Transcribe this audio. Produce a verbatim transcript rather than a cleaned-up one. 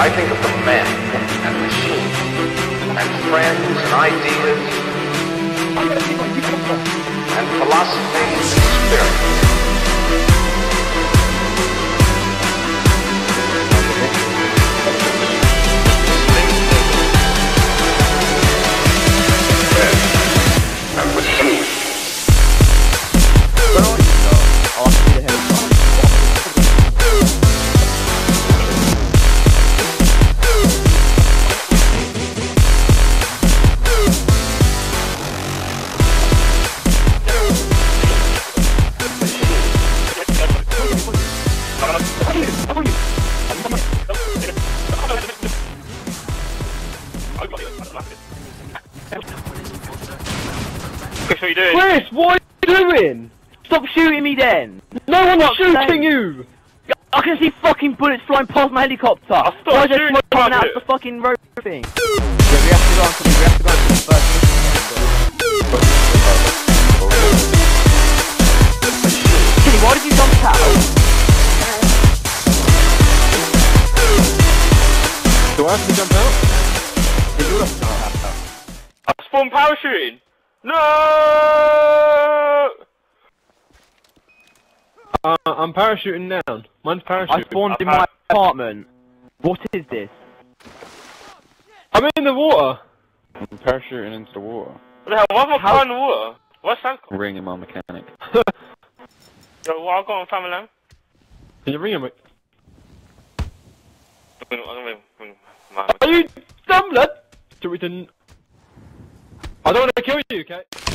I think of the men and machines and friends and ideas and philosophy and spirit. And machines. Chris, what are you doing? Chris, what are you doing? Stop shooting me then! No one's Stop shooting saying- you! I can see fucking bullets flying past my helicopter! I'll stop Why is there shooting, smoke coming can't out do of the it. fucking road thing? Yeah, we have to go on to the, we have to go on to the first Kitty, why did you jump out? Do I have to jump out? Yeah, you'll have to jump out. I spawned parachuting! No! Uh, I'm parachuting down. Mine's parachuting. I spawned in my apartment. What is this? I'm in the water. I'm parachuting into the water. What the hell, why am I crying in the water? What's that? Ringing my mechanic. Yo, what I got on family now? Can you ring him? I'm gonna, I'm gonna ring my Are you dumb, lad? So we didn't... I don't want to kill you, okay?